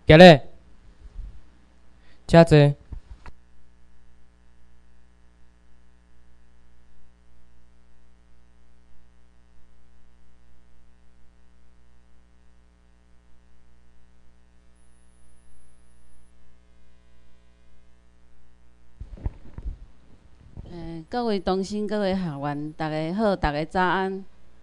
今日遮济。 各位同心，各位学员，大家好，大家早安。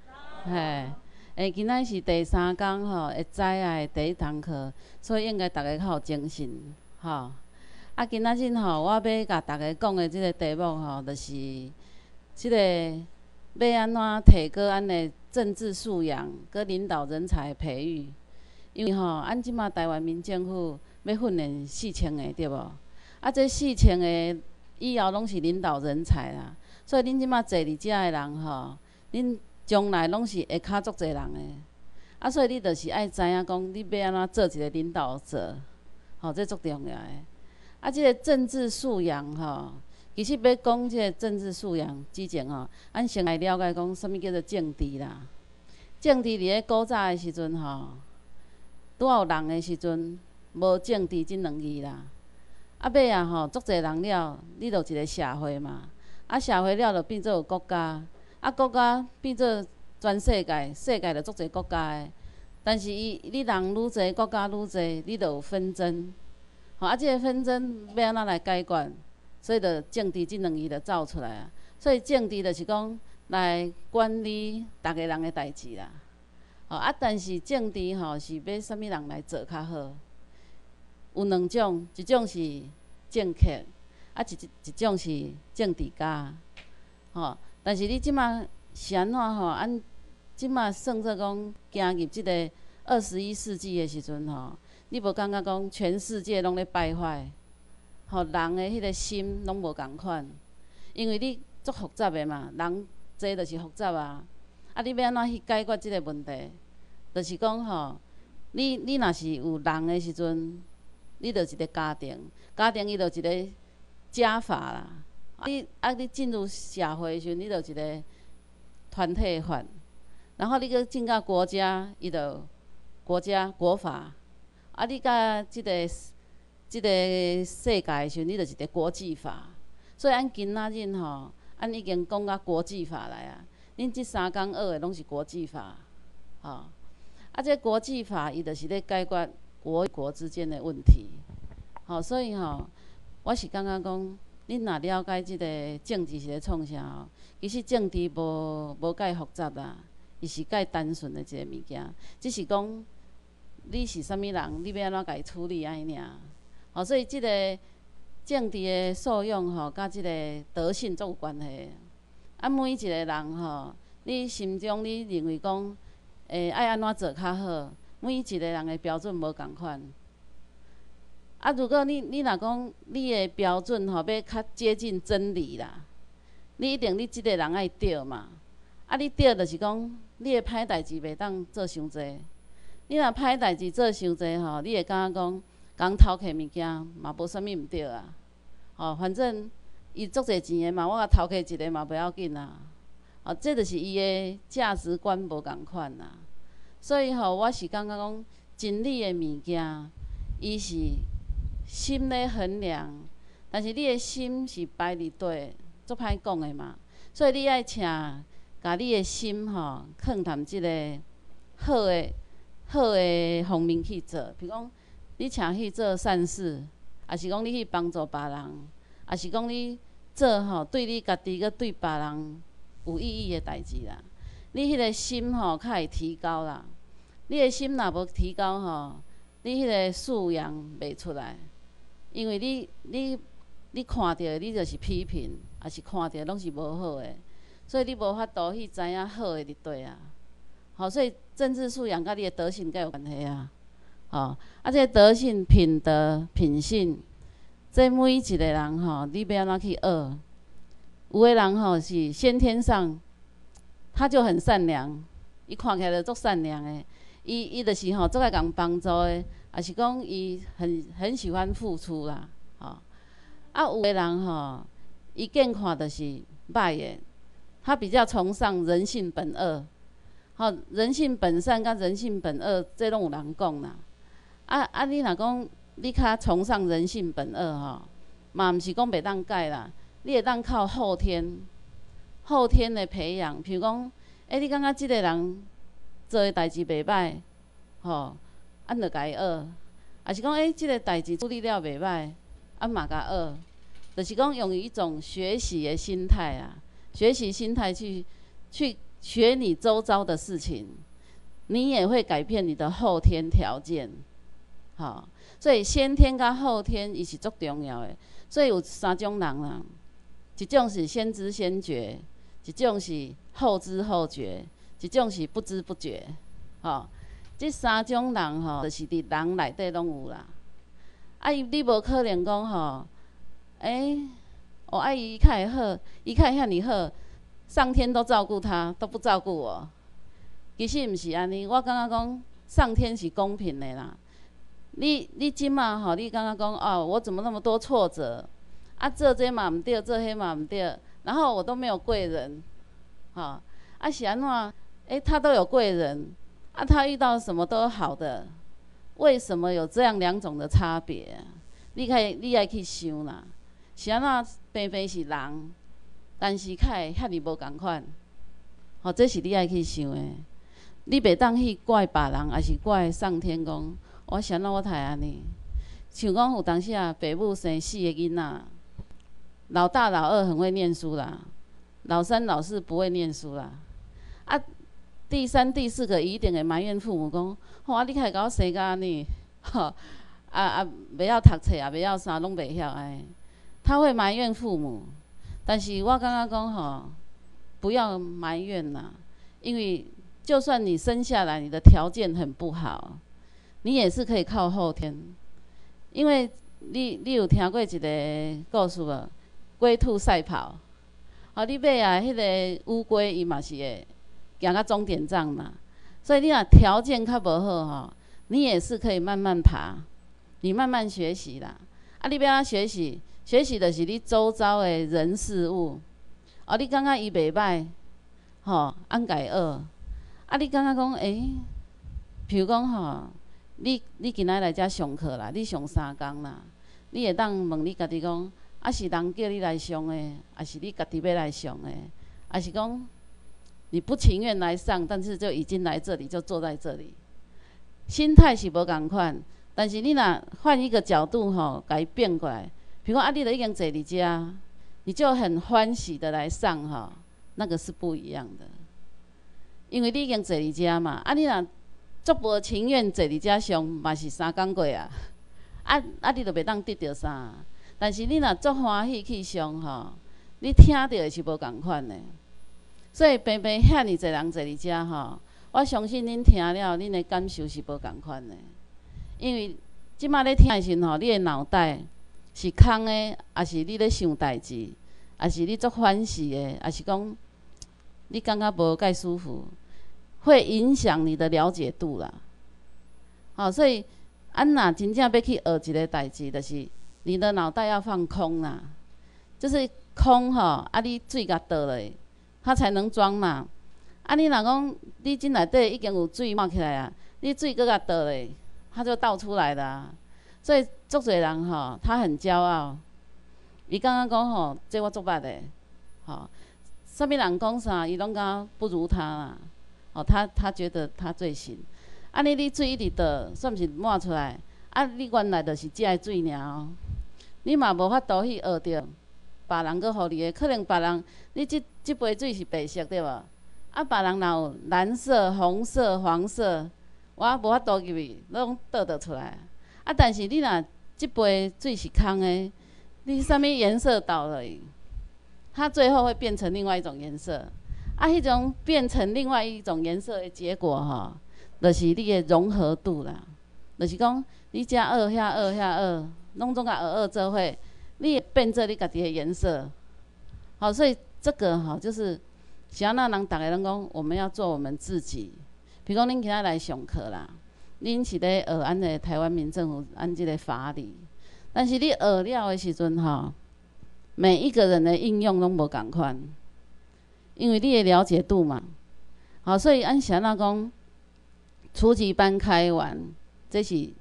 今仔是第3天吼，会知的第1堂课，所以应该大家较有精神吼。今仔日吼，我要甲大家讲的即个题目吼，就是即个要安怎提高咱的政治素养，佮领导人才培育。因为吼，咱即马台湾民政府要训练4000个，对无？这4000个。以后拢是领导人才啦，所以恁即马坐伫遮的人吼，恁将来拢是下骹足侪人的。所以你就是爱知影讲，你要安怎做一个领导者，吼，这足重要的。即个政治素养吼，其实要讲即个政治素养之前吼，咱先来了解讲什物叫做政治啦。政治伫咧古早的时阵吼，拄好有人的时阵，无政治即2字啦。尾吼，足侪人了，你就一个社会嘛。社会了就变做有国家，国家变做全世界，世界就足侪国家的。但是你人愈侪，国家愈侪，你就有纷争。即个纷争要安怎来解决？所以就政治即2字就走出来啊。所以政治就是讲来管理逐个人的代志啦。但是政治吼是要啥物人来做较好？有2种，一种是政客，一种是政治家，但是你即马是安怎吼？咱即马算做讲行入即个21世纪的时阵吼，你无感觉讲全世界拢咧败坏？人的迄个心拢无共款，因为你足复杂的嘛，人这就是复杂啊。你要安怎去解决即个问题？就是讲吼，你若是有人的时阵。你就一个家庭，家庭伊就一个家法啦。你进入社会时阵，你就一个团体法。然后你搁进到国家，伊就国家国法。你甲即个世界的时阵，你就一个国际法。所以咱今仔日吼，咱已经讲到国际法来啊。恁即3天学的拢是国际法，这国际法伊就是咧解决。国与国之间的问题，所以我是感觉讲，恁若了解即个政治是咧创啥其实政治无介复杂啦，伊是介单纯的一个物件，只是讲你是啥物人，你要安怎家处理安尼尔。所以即个政治的素养甲即个德性足有关系。每一个人你心中你认为讲，爱安怎做较好？每一个人的标准无共款，如果你若讲你的标准要较接近真理啦，你一定你即个人爱对嘛。你对就是讲你的歹代志袂当做伤济。你若歹代志做伤济你会感觉讲讲偷摕物件嘛无啥物毋对啊。反正伊足侪钱的嘛，我甲偷摕一个嘛袂要紧啊。这就是伊的价值观无共款啦。所以我是感觉讲真理的物件，伊是心咧衡量，但是你的心是摆伫底，足歹讲的嘛。所以你爱请，甲你的心放谈即个好的方面去做。譬如讲，你请去做善事，还是讲你去帮助别人，还是讲你做对你家己佮对别人有意义的代志啦。你迄个心较会提高啦。你的心若无提高你迄个素养袂出来，因为你看到你就是批评，也是看到拢是无好的，所以你无法度去知影好的伫对啊。所以政治素养甲你的德性才有关系啊。这个德性、品德、品性，这每一个人你要安怎去学？有的人是先天上他就很善良，伊看起来就足善良的。伊就是足爱共帮助的，也是讲伊很喜欢付出啦，有的人伊见看就是歹的，他比较崇尚人性本恶，人性本善甲人性本恶，这拢有人讲啦。 你若讲你较崇尚人性本恶吼，嘛毋是讲袂当改啦，你会当靠后天的培养。譬如讲，你感觉即个人做的代志袂歹，吼，咱就甲伊学。也是讲，即个代志处理了袂歹，嘛甲学。就是讲用一种学习的心态啊，学习心态去学你周遭的事情，你也会改变你的后天条件。好，所以先天甲后天伊是足重要的。所以有三种人啦，一种是先知先觉，一种是后知后觉，一种是不知不觉。吼，这三种人吼，就是伫人内底拢有啦。你无可能讲吼，伊较会好，伊较会遐尼好，上天都照顾他，都不照顾我。其实毋是安尼，我感觉讲上天是公平的啦。你即马吼，你感觉讲我怎么那么多挫折？做这嘛毋对，做迄嘛毋对，然后我都没有贵人，是安怎？他都有贵人，他遇到什么都好的，为什么有这样两种的差别？你爱去想啦，是安怎？平平是人，但是较会遐尼无共款，这是你爱去想的。你袂当去怪别人，还是怪上天讲？我想到我太安尼，像讲有当时啊，爸母生4个囡仔，老大老二很会念书啦，老三老四不会念书啦，第三第四个一定会埋怨父母讲，你开甲我生甲安尼，袂晓读册啊，袂晓啥拢袂晓他会埋怨父母，但是我感觉讲不要埋怨啦，因为就算你生下来你的条件很不好。你也是可以靠后天，因为你有听过一个故事无？龟兔赛跑，你买迄个乌龟，伊嘛是会行到终点站嘛。所以你若条件较无好你也是可以慢慢爬，你慢慢学习啦。你要安学习？学习就是你周遭的人事物。你感觉伊袂歹，按家学。你感觉讲譬如讲你今仔来遮上课啦，你上3工啦，你会当问你家己讲，是人叫你来上的，还是你家己要来上的？还是讲你不情愿来上，但是就已经来这里，就坐在这里，心态是无共款。但是你若换一个角度甲伊变过来，比如讲你都已经坐伫遮，你就很欢喜的来上那个是不一样的，因为你已经坐伫遮嘛，你若足无情愿坐伫遮上，嘛是3工过啊，你就袂当得到啥。但是你若足欢喜去上你听到的是无共款的。所以平平遐尼侪人坐伫遮我相信恁听了，恁的感受是无共款的。因为即摆咧听的时阵你的脑袋是空的，还是你咧想代志，还是你足欢喜的，还是讲你感觉无介舒服？会影响你的了解度啦，所以若真正要去学一个代志，就是你的脑袋要放空啦，就是空你水甲倒落，它才能装嘛。你若讲你这内底已经有水冒起来啊，你水搁甲倒落，它就倒出来啦。所以足侪人他很骄傲，伊感觉讲这我足捌的，啥物人讲啥，伊拢敢不如他啦。他觉得他最行，你水一直倒，算毋是满出来？你原来就是遮的水尔你嘛无法度去学着别人搁互你的，可能别人你这杯水是白色对无？别人若有蓝色、红色、黄色，我无法度入去，拢倒得出来。但是你若这杯水是空的，你啥物颜色倒落去，它最后会变成另外一种颜色。迄种变成另外一种颜色的结果就是你的融合度啦。就是讲，你遮学遐学遐学，拢总甲学做伙，你会变做你家己的颜色。所以这个就是是安那人逐个拢讲，我们要做我们自己。比如讲，恁今仔来上课啦，恁是咧学咱的台湾民政府按这个法理，但是你学了的时阵每一个人的应用拢无共款。因为你的了解度嘛，所以按是安怎讲，初级班开完，这是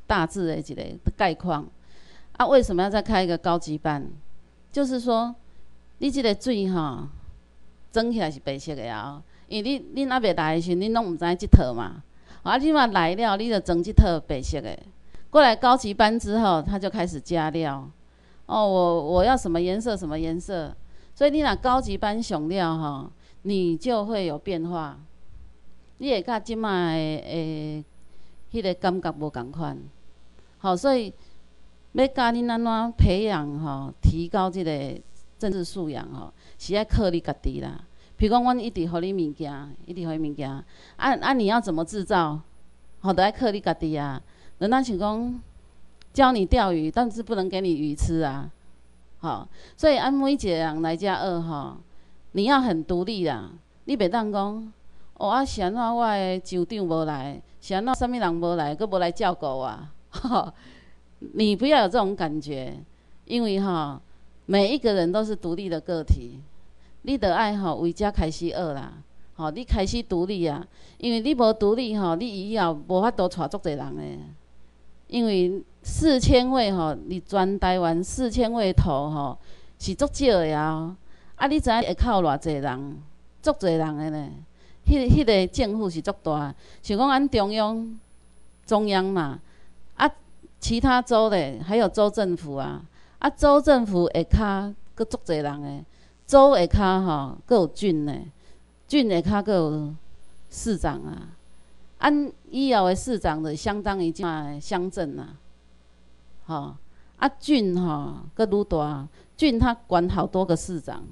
大致的一个概况。啊，为什么要再开一个高级班？就是说，你这个水吼，装起来是白色的啊，因为你若未来的时候，恁拢毋知即套嘛。啊，你若来了，你就装即套白色的。过来高级班之后，他就开始加料。哦，我要什么颜色，什么颜色。所以你若高级班上了吼，你就会有变化。你会甲即卖诶，迄个感觉无共款。好，所以要教恁安怎培养吼，提高即个政治素养吼，是要靠你家己啦。比如讲，阮一直互你物件，一直互你物件，你要怎么制造？好，都要靠你家己啊。人家想讲教你钓鱼，但是不能给你鱼吃啊。好，所以每一个人来遮学吼，你要很独立啦。你袂当讲，哦是安怎我的酋长无来，是安怎啥物人无来，佫无来照顾我。你不要有这种感觉，因为每一个人都是独立的个体，你得爱为遮开始学啦。你开始独立啊，因为你无独立你以后无法度带足侪人诶。因为4000位你全台湾4000位头是足少诶啊。你知影会靠偌侪人？足侪人诶呢。迄个政府是足大，像讲咱中央嘛，其他州咧，还有州政府啊。州政府下骹佫足侪人诶，州下骹佫有郡咧，郡下骹佫有市长啊。以后的市长就相当于即卖乡镇啦，郡佫愈大，郡它管好多个市长。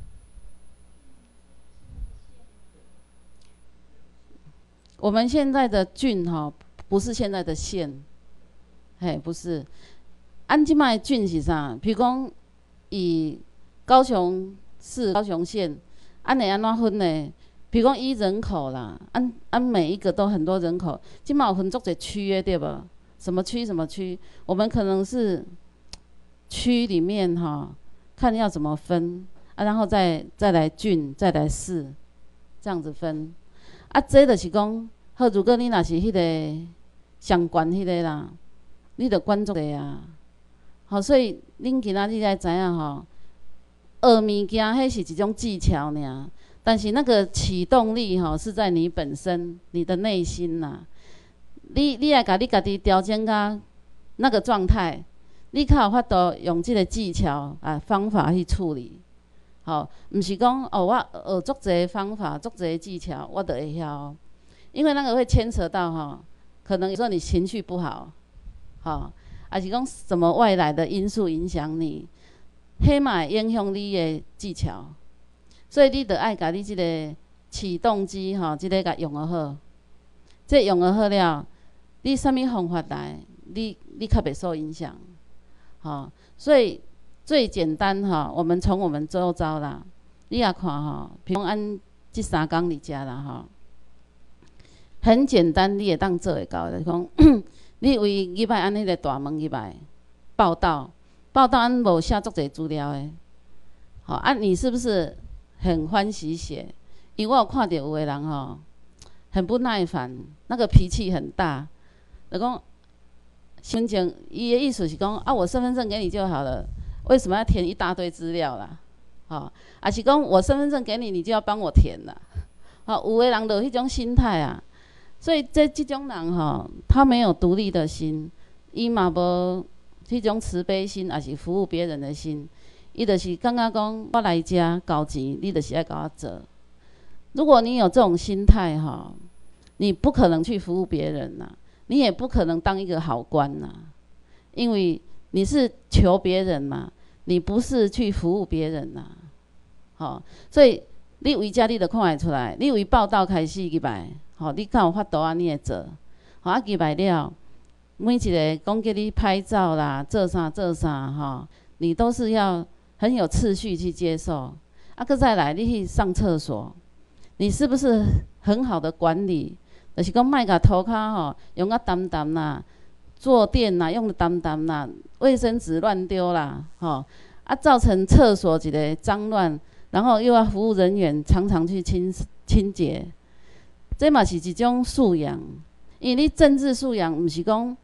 我们现在的郡不是现在的县，嘿，不是。即卖郡是啥？譬如讲，以高雄市、高雄县，会安怎分呢？比如讲依人口啦，每一个都很多人口，即马有分足侪区的对无？什么区什么区？我们可能是区里面看要怎么分然后再来郡，再来市，这样子分。这就是讲，好，如果你若是迄个上悬迄个啦，你着管足个啊。好，所以恁今仔日才知影学物件迄是一种技巧尔。但是那个启动力是在你本身，你的内心呐。你要甲你家己调整到那个状态，你才有法度用这个技巧方法去处理。好，毋是讲我学足侪方法、足侪技巧，我就会晓。因为那个会牵扯到可能有时候你情绪不好，还是讲什么外来的因素影响你，迄嘛会影响你的技巧。所以你得爱甲你即个启动机即个甲用得好。这用得好了，你啥物方法来，你较袂受影响。所以最简单我们从我们周遭啦，你也看比如按这3工伫遮啦很简单，你会当做会到。就是讲，你为入来按迄个大门入来报道，按无写足侪资料诶。你是不是？很欢喜写，因为我有看到有的人很不耐烦，那个脾气很大。就讲，申请伊的意思是讲我身份证给你就好了，为什么要填一大堆资料啦？还是讲我身份证给你，你就要帮我填啦？有的人就有迄种心态啊，所以这种人他没有独立的心，伊嘛无迄种慈悲心，还是服务别人的心。伊就是感觉讲，我来遮交钱，你就是要甲我做。如果你有这种心态你不可能去服务别人呐，你也不可能当一个好官呐，因为你是求别人嘛，你不是去服务别人呐。所以你为遮你就看会出来，你为报道开始入来，你敢有法度安尼会做？入来了，每一个讲叫你拍照啦，做啥你都是要很有次序去接受。佫再来，你去上厕所，你是不是很好的管理？就是讲，莫甲涂骹用啊澹澹啦，坐垫啦用得澹澹啦，卫生纸乱丢啦，造成厕所一个脏乱，然后又要服务人员常常去清洁，这嘛是一种素养。因为你政治素养，毋是讲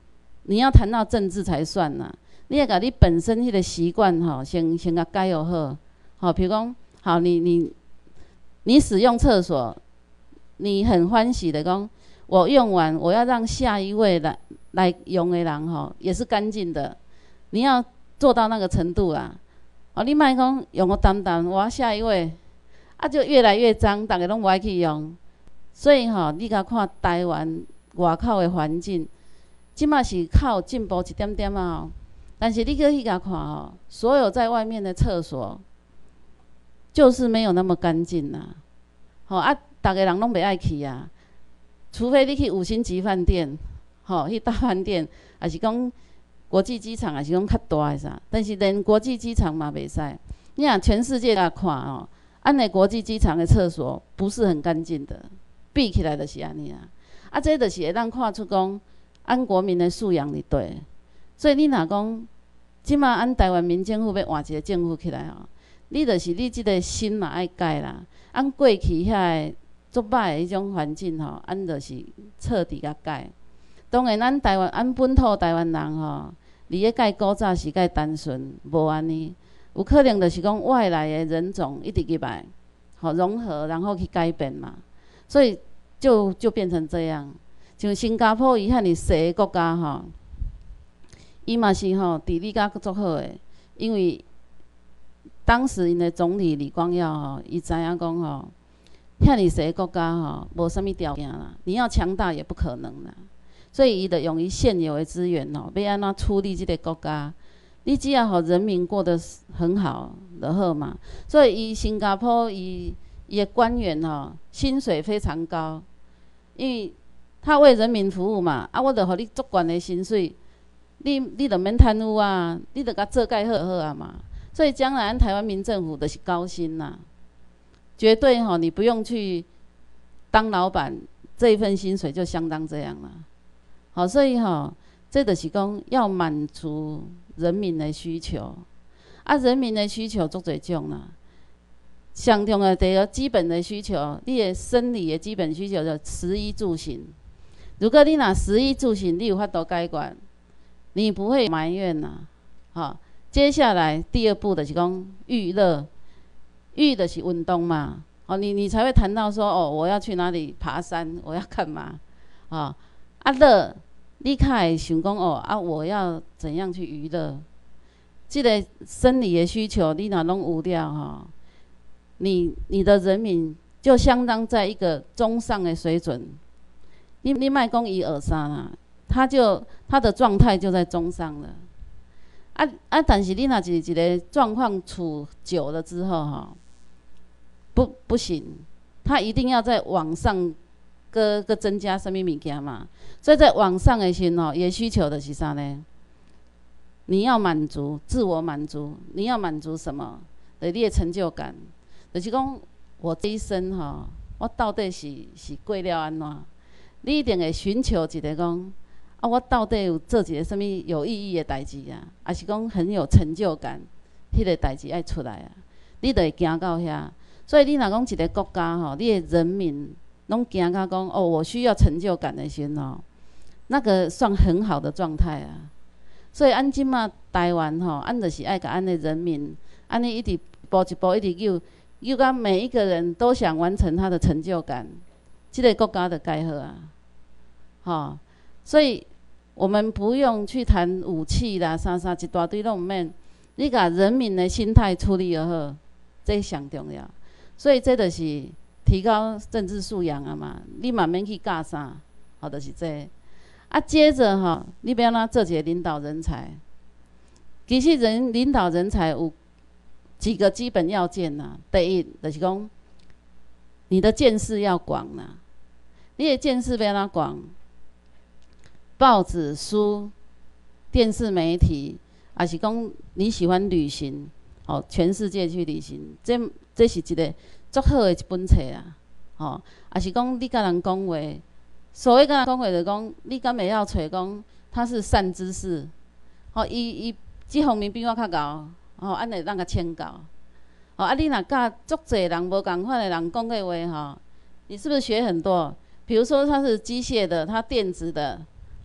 你要谈到政治才算呐。你要把你本身迄个习惯吼，先甲改好。好，比如讲，好，你使用厕所，你很欢喜的讲，我用完，我要让下一位来用的人吼，也是干净的。你要做到那个程度啦。哦，你莫讲用个淡，我要下一位，就越来越脏，大家拢无爱去用。所以吼，你甲看台湾外口的环境，即马是靠进步一点点啊。但是你去甲看吼，所有在外面的厕所，就是没有那么干净啦。吼大家人拢袂爱去啊，除非你去5星级饭店，吼，去大饭店，还是讲国际机场，还是讲较大的啥。但是连国际机场嘛袂使。你若全世界来看哦，安尼国际机场的厕所不是很干净的，比起来就是安尼啊。这就是会让看出讲，按国民的素养哩对。所以你若讲，即马按台湾民政府要换一个政府起来吼，你就是你即个心嘛爱改啦。按过去遐个足歹的迄种环境吼，按就是彻底甲改。当然，咱台湾按本土台湾人吼，伫咧改古早是改单纯，无安尼。有可能就是讲外来的人种一直入来，好融合，然后去改变嘛。所以就变成这样。像新加坡伊遐尼小的国家吼，伊嘛是吼地理甲足好的，因为当时因的总理李光耀吼，伊知影讲吼，遐尼小的国家吼，无啥物条件啦，你要强大也不可能啦。所以伊就用伊现有的资源吼，要安怎处理即个国家？你只要互人民过得很好就好嘛。所以伊新加坡伊的官员吼，薪水非常高，因为他为人民服务嘛。我就互你足悬的薪水，你就免贪污啊，你就甲做介好好啊嘛。所以将来台湾民政府就是高薪啦，绝对吼你不用去当老板，这一份薪水就相当这样啦。好，所以吼，这就是讲要满足人民的需求，人民的需求足侪种啦。上重要第二基本的需求，你的生理的基本需求就食衣住行。如果你若食衣住行你有法度解决，你不会埋怨啦。好，接下来第二步就是讲娱乐，娱就是运动嘛。哦，你才会谈到说哦，我要去哪里爬山，我要干嘛？乐，你较会想讲哦我要怎样去娱乐？这个生理的需求你若拢有了吼，你的人民就相当在一个中上的水准。你莫讲伊二三啦，他的状态就在中上了。但是你若是一个状况处久了之后吼，不行，他一定要在往上个增加什么物件嘛。所以在往上的时候，伊的需求的是啥呢？你要满足自我满足，你要满足什么？你的成就感，就是讲我这一生吼，我到底是过了安怎？你一定会寻求一个讲我到底有做一个什么有意义的代志啊？还是讲很有成就感，迄个代志爱出来啊？你就会行到遐。所以你若讲一个国家吼，你的人民拢行到讲我需要成就感的时候，那个算很好的状态啊。所以即马台湾吼，就是爱甲的人民，尼一直步一步一直诱到每一个人都想完成他的成就感，这个国家就改好啊。所以我们不用去谈武器啦，啥一大堆拢毋免，你甲人民的心态处理就好，这上重要。所以这就是提高政治素养啊嘛，你嘛免去教啥，就是这个。接着吼，你要安怎做一个领导人才？其实领导人才有几个基本要件呐。第一，就是讲你的见识要广啦。你的见识要安怎广？报纸、书、电视媒体，还是讲你喜欢旅行，全世界去旅行，这是一个足好的一本册啊。还是讲你甲人讲话。所谓跟人讲话，就是讲你敢会晓找讲他是善知识，伊这方面比我较高，安尼咱甲请教。你若甲足侪人无共款的人讲过话，你是不是学很多？比如说他是机械的，他电子的，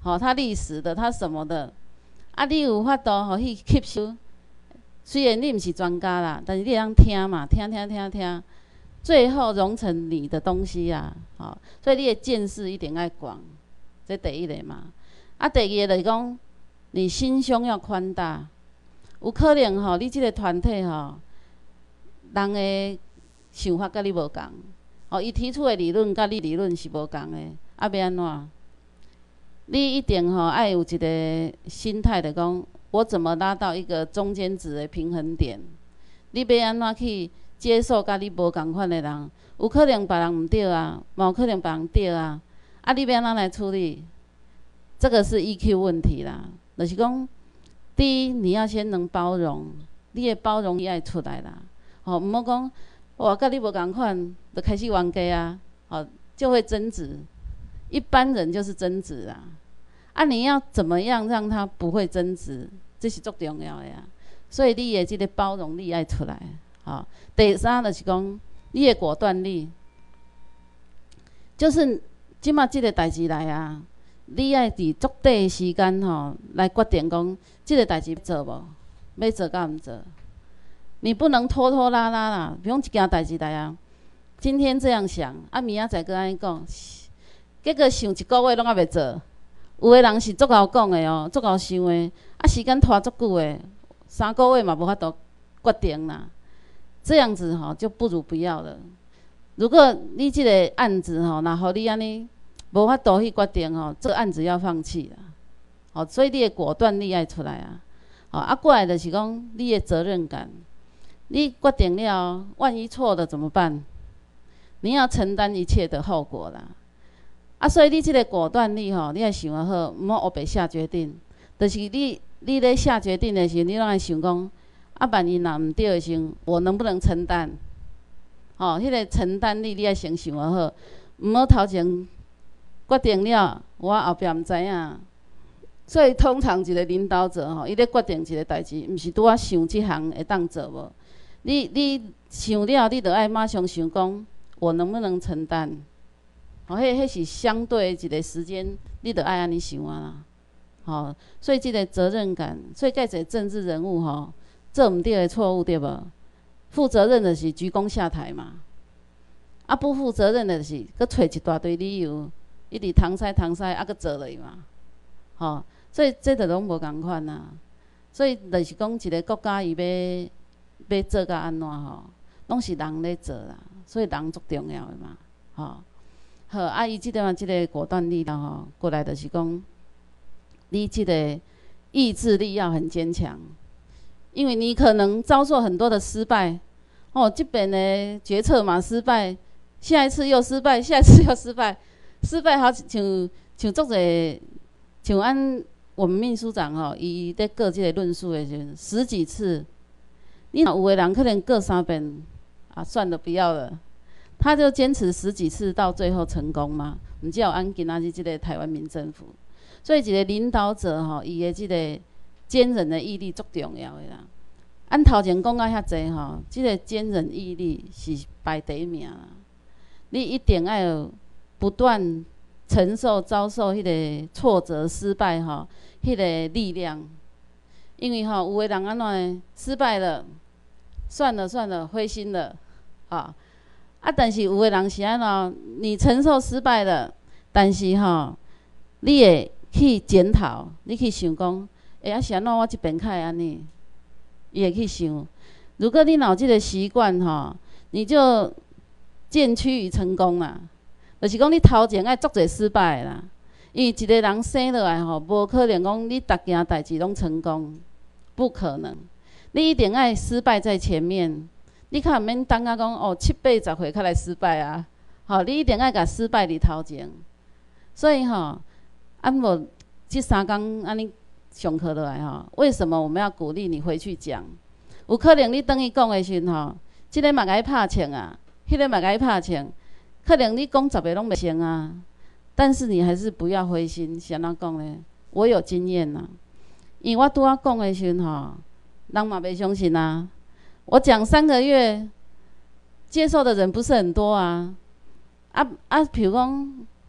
它历史的，它什么的，啊，你有法度去吸收。虽然你毋是专家啦，但是你会当听嘛，听，最后融成你的东西啊，所以你的见识一定爱广，这第一个嘛。啊，第二个就是讲，你心胸要宽大。有可能你这个团体人的想法甲你无共，伊提出的理论甲你理论是无共的，啊，要安怎？你一定爱有一个心态，就讲我怎么拉到一个中间值的平衡点？你要安怎去接受甲你无共款的人？有可能别人毋对啊，嘛有可能别人对啊，啊，你要安怎来处理？这个是 EQ 问题啦，就是讲，第一你要先能包容，你的包容力爱出来啦，毋好讲我甲你无共款，就开始冤家啊，就会争执。一般人就是争执啦，啊，你要怎么样让他不会争执，这是最重要的呀。所以你的这个包容力爱出来，第三就是讲你的果断力，就是即马这个代志来啊，你爱伫足短的时间来决定讲这个代志做无，要做甲毋做，你不能拖拖拉拉啦。比如一件代志来啊，今天这样想，啊，明仔载搁安尼讲。结果想一个月拢还袂做，有的人是足够讲的足够想的，啊，时间拖足久的，3个月嘛无法度决定啦。这样子就不如不要了。如果你这个案子若互你安尼无法度去决定这个案子要放弃啦。所以你的果断力爱出来啊。过来就是讲你的责任感，你决定了，万一错了怎么办？你要承担一切的后果啦。所以你这个果断力你要想得好，毋好黑白下决定。就是你咧下决定的时候，你拢爱想讲，万一若毋对的时候，我能不能承担？迄个承担力你爱先想得好，毋好头前决定了，我后壁毋知影。所以通常一个领导者伊咧决定一个代志，毋是拄仔想即项会当做无？你想了，你就爱马上想讲，我能不能承担？迄是相对一个时间，你着爱安尼想啦。所以这个责任感，所以介一个政治人物做毋对的错误对无？负责任的是鞠躬下台嘛。不负责任的是搁找一大堆理由，一直搪塞搁做落去嘛。所以这着拢无共款啦。所以就是讲一个国家伊要做甲安怎拢是人咧做啦。所以人足重要的嘛。好，伊即个果断力啦过来就是讲，你即个意志力要很坚强，因为你可能遭受很多的失败，这边的决策嘛失败，下一次又失败，下一次又失败，失败好像足侪，像我们秘书长伊在过即个论述的时候10几次，你有的人可能过3遍算了不要了。他就坚持10几次，到最后成功嘛？毋只有今仔日这个台湾民政府，所以一个领导者伊的这个坚韧的毅力足重要的啦。头前讲到遐济这个坚韧毅力是排第一名啦。你一定要有不断遭受迄个挫折、失败迄个力量，因为有的人安怎失败了，算了，灰心了但是有的人是安怎？你承受失败了，但是你会去检讨，你去想讲，是安怎我这边较会安尼？伊会去想。如果你有这个习惯你就渐趋于成功啦。就是讲你头前爱足侪失败啦，因为一个人生落来无可能讲你逐件代志拢成功，不可能。你一定爱失败在前面。你较毋免等讲7、80岁才来失败啊！你一定爱甲失败伫头前。所以无这3天安尼上课落来为什么我们要鼓励你回去讲？有可能你等伊讲的时候这个嘛甲伊拍枪啊，迄个嘛甲伊拍枪，可能你讲10个拢袂成啊。但是你还是不要灰心，是安怎讲呢？我有经验啦，因为我拄仔讲的时候人嘛袂相信啊。我讲3个月，接受的人不是很多啊。比如讲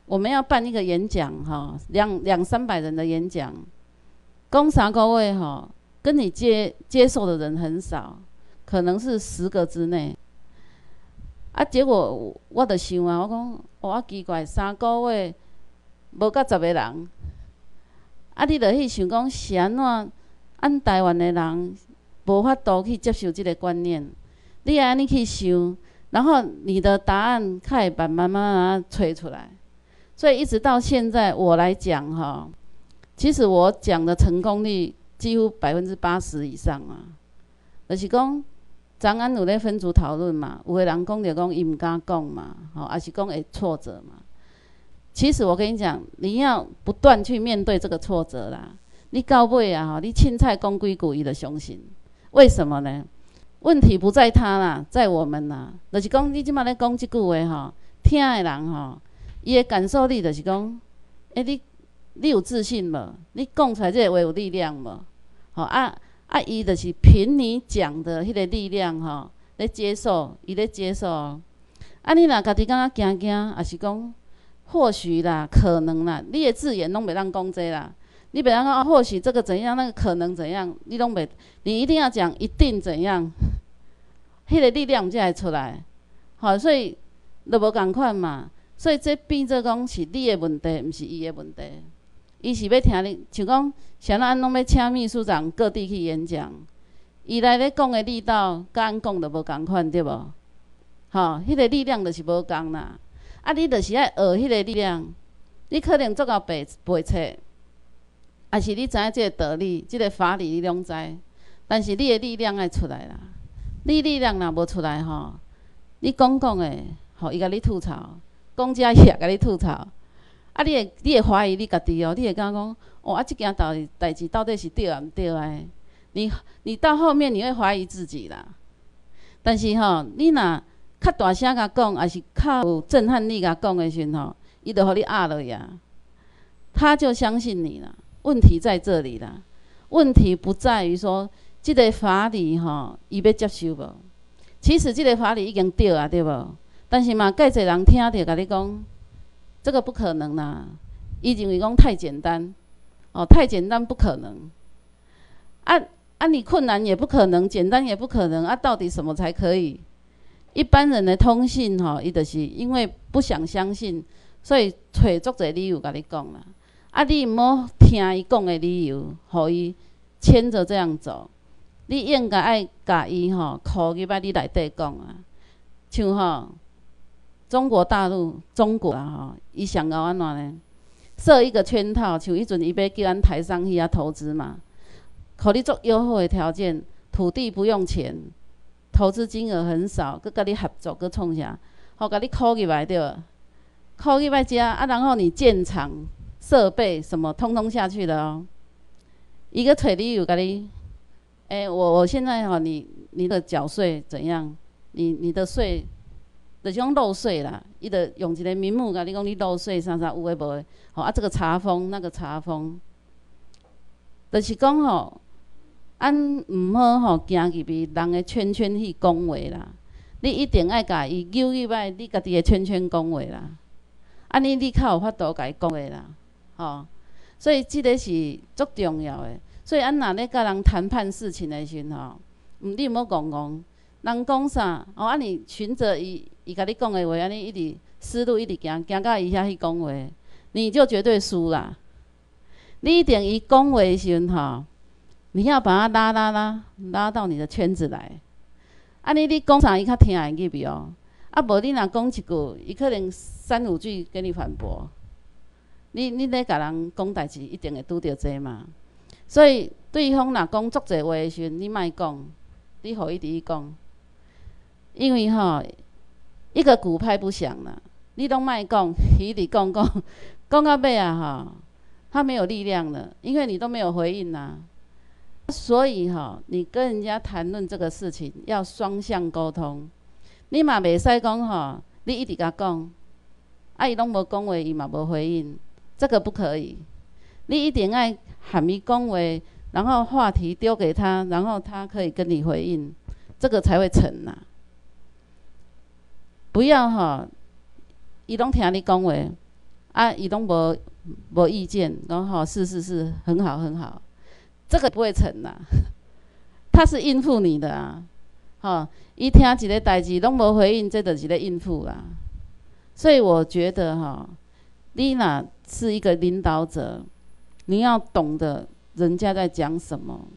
我们要办一个演讲哈，两三百人的演讲，讲3个月哈，跟你接受的人很少，可能是10个之内。啊，结果我就想啊，我讲我奇怪，3个月无到10个人，啊，你就去想讲是安怎？按台湾的人无法度去接受这个观念，你安尼去想，然后你的答案才会慢慢吹出来。所以一直到现在我来讲哈，其实我讲的成功率几乎80%以上啊，就是讲。昨暗有咧分组讨论嘛，有个人讲着讲伊毋敢讲嘛，还是讲会挫折嘛。其实我跟你讲，你要不断去面对这个挫折啦。你到尾啊，你凊彩讲几句，伊就相信。为什么呢？问题不在他啦，在我们啦。就是讲你即马咧讲即句话吼，听的人吼，伊的感受力就是讲，你有自信无？你讲出来这个话有力量无？伊就是凭你讲的迄个力量吼，咧接受，伊咧接受。啊，你若家己感觉惊惊，也是讲或许啦，可能啦，你的字眼拢袂当讲这啦。你袂当讲或许这个怎样，那个可能怎样，你拢袂，你一定要讲一定怎样，迄个力量才会出来。好，所以就无共款嘛。所以这变做讲是你的问题，毋是伊的问题。伊是要听你，像讲，像咱拢要请秘书长各地去演讲，伊来咧讲的力道，甲咱讲的无共款，对无？吼，迄个力量就是无共啦。啊，你就是爱学迄个力量，你可能足够背册，还是你知影即个道理、即个法理你拢知，但是你的力量爱出来啦。你力量若无出来吼，你讲的，吼，伊甲你吐槽，讲遮伊也甲你吐槽。啊，你会怀疑你家己哦，你会感觉讲，哦，即件代志到底是对啊毋对啊？你到后面你会怀疑自己啦。但是吼，你若较大声甲讲，还是较有震撼力甲讲的时候，伊就互你压落呀，他就相信你啦。问题在这里啦，问题不在于说即个法理吼，伊要接受无？其实即个法理已经对啊，对无？但是嘛，介侪人听着甲你讲。这个不可能啦，伊认为讲太简单，哦，太简单不可能。你困难也不可能，简单也不可能啊，到底什么才可以？一般人的通信吼，伊就是因为不想相信，所以找足侪理由甲你讲啦。啊，你毋好听伊讲的理由，互伊牵着这样走。你应该爱甲伊吼，靠入来你内底讲啊，像吼。中国大陆，中国啊吼，伊想要安怎呢？设一个圈套，像迄阵伊要叫咱台商去遐投资嘛，互你做优厚的条件，土地不用钱，投资金额很少，佮你合作，佮创啥？互甲你扣入来对，扣入来遮啊，然后你建厂设备什么，通通下去了哦。伊个找理由甲你，我现在吼，你的缴税怎样？你的税。就是讲漏税啦，伊就用一个名目甲你讲你漏税啥有诶无诶，吼啊这个查封那个查封，就是讲吼，毋好吼行入去人诶圈圈去讲话啦，你一定爱甲伊揪入来你家己诶圈圈讲话啦，安尼你较有法度甲伊讲话啦，吼，所以即个是足重要诶，所以若咧甲人谈判事情诶时吼，你毋好戆戆。人讲啥？哦，你循着伊甲你讲的话，安尼一直思路一直行到伊遐去讲话，你就绝对输啦。你一定伊讲话的时候，你要把他拉到你的圈子来。安尼你讲啥伊较听会入去哦。啊，无你若讲一句，伊可能3、5句给你反驳。你咧甲人讲代志，一定会拄着这嘛。所以对方若讲足侪话的时候，你莫讲，你互伊伫讲。因为吼，一个鼓拍不响啦，你拢莫讲，伊直讲到尾啊吼，他没有力量了，因为你都没有回应啦。所以吼，你跟人家谈论这个事情要双向沟通，你嘛袂使讲吼，你一直甲讲，啊伊拢无讲话，伊嘛无回应，这个不可以。你一定爱喊伊讲话，然后话题丢给他，然后他可以跟你回应，这个才会成啦。不要吼，伊拢听你讲话， 啊，伊拢无意见，然后是很好很好，这个不会成啦。他是应付你的啊，吼，伊听一个代志拢无回应，这就是咧应付啦。所以我觉得哈，你若是一个领导者，你要懂得人家在讲什么，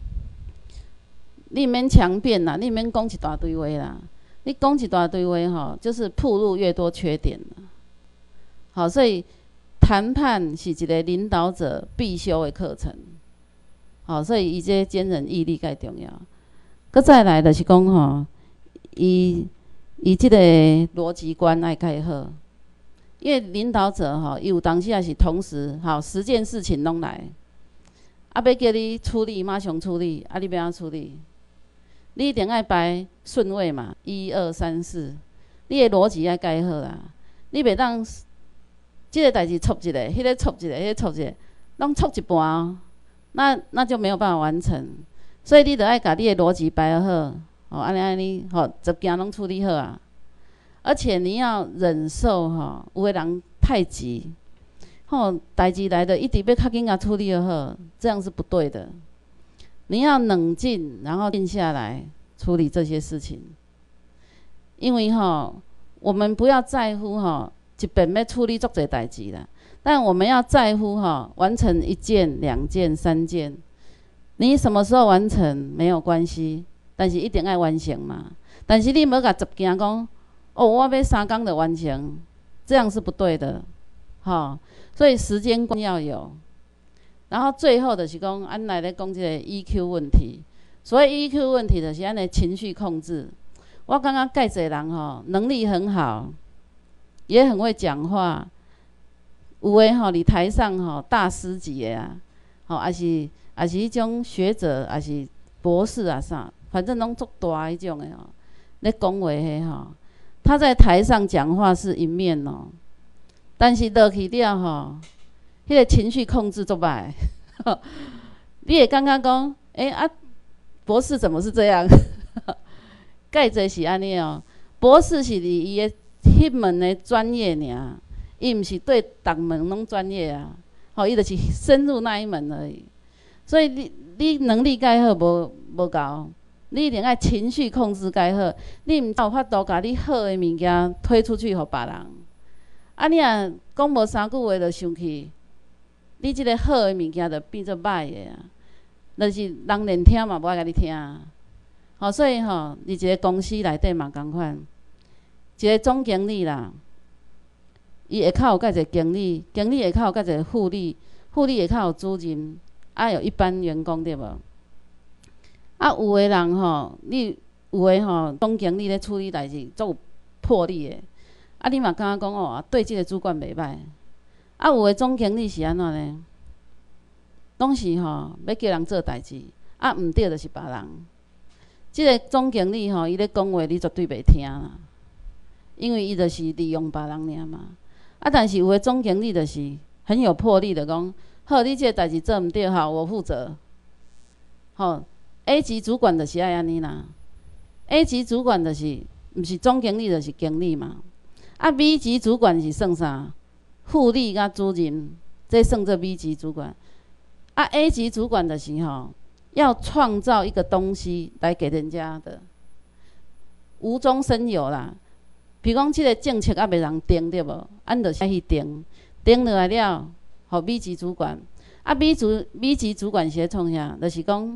你免强辩啦，你免讲一大堆话啦，你讲一大堆话吼，就是暴露越多缺点了。好，所以谈判是一个领导者必修的课程。好，所以伊这坚韧毅力介重要。搁再来就是讲吼，伊这个逻辑观爱介好，因为领导者吼，伊有当时也是同时好10件事情拢来，啊要叫你处理马上处理，啊你要安怎处理？你一定爱排顺位嘛，1、2、3、4，你的逻辑爱介好啦，你袂当这个代志错一个，迄个错一个，迄个错一个，拢错一半哦。那就没有办法完成，所以你得爱把你的逻辑摆好，哦，安尼，吼，十件拢处理好啊。而且你要忍受吼，有的人太急，吼，代志来的一直要较紧甲处理好，这样是不对的。你要冷静，然后静下来处理这些事情，因为吼，我们不要在乎吼，一遍要处理足侪代志啦。但我们要在乎完成1件、2件、3件，你什么时候完成没有关系，但是一定要完成嘛。但是你无甲10件讲，哦，我要3天就完成，这样是不对的，所以时间观要有。然后最后就是讲，咱来咧讲这个 EQ 问题。所谓 EQ 问题，就是咱的情绪控制。我感觉介侪人能力很好，也很会讲话。有诶伫台上大师级诶啊，也是迄种学者，也是博士啊啥，反正拢足大迄种诶咧讲话迄他在台上讲话是一面但是落去了迄个情绪控制足歹，你会感觉讲，博士怎么是这样？介侪是安尼博士是伊诶迄门诶专业尔。伊毋是对逐门拢专业啊，伊就是深入那一门而已。所以你能力介好无够，你一定爱情绪控制介好，你毋有法度甲你好诶物件推出去互别人。你若讲无3句话就生气，你即个好诶物件就变做歹诶啊，就是人连听嘛无爱甲你听啊。所以伫一个公司内底嘛共款，一个总经理啦。伊下骹有介侪经理，经理下骹有介侪副理，副理下骹有主任，有一般员工对无？有诶人你有诶总经理咧处理代志足有魄力诶，你嘛感觉讲对即个主管袂歹。有诶总经理是安怎呢？拢是要叫人做代志，毋对就是别人。即个总经理伊咧讲话，你绝对袂听啦，因为伊就是利用别人尔嘛。但是有诶总经理就是很有魄力的讲，好，你这个代志做毋对，我负责。A 级主管就是爱安尼啦。A 级主管就是毋是总经理就是经理嘛。B 级主管是算啥？副理甲主任，这算做 B 级主管。A 级主管就是要创造一个东西来给人家的，无中生有啦。比如讲，即个政策袂人定对无？就是去定，定落来了，互 B 级主管。B 级主管是咧创啥？就是讲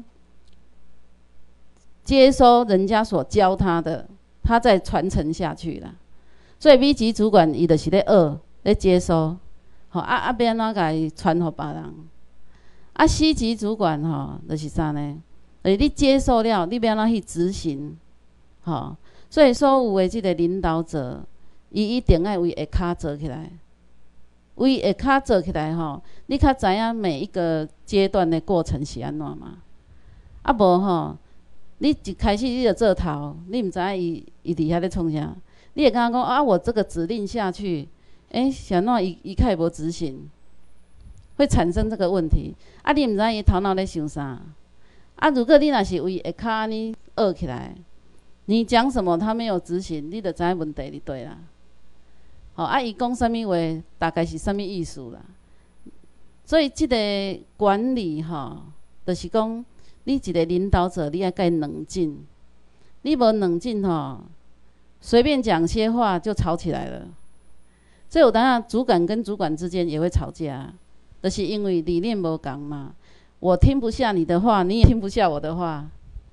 接收人家所教他的，他再传承下去啦。所以 B 级主管伊就是咧学，咧接收，要安怎甲伊传互别人。C 级主管就是啥呢？就是你接受了，你要安怎去执行，所以所有的即个领导者，伊一定要为下骹做起来，为下骹做起来你较知影每一个阶段的过程是安怎嘛？无你一开始你就做头，你毋知影伊伫遐咧创啥，你会感觉讲我这个指令下去，是安怎伊较会无执行，会产生这个问题。你毋知伊头脑咧想啥。如果你若是为下骹安尼学起来，你讲什么他没有执行，你就知影问题就对啦。 伊讲啥物话，大概是啥物意思啦。所以即个管理就是讲，你一个领导者，你要该冷静。你无冷静随便讲些话就吵起来了。所以有当下主管跟主管之间也会吵架，就是因为理念无同嘛。我听不下你的话，你也听不下我的话，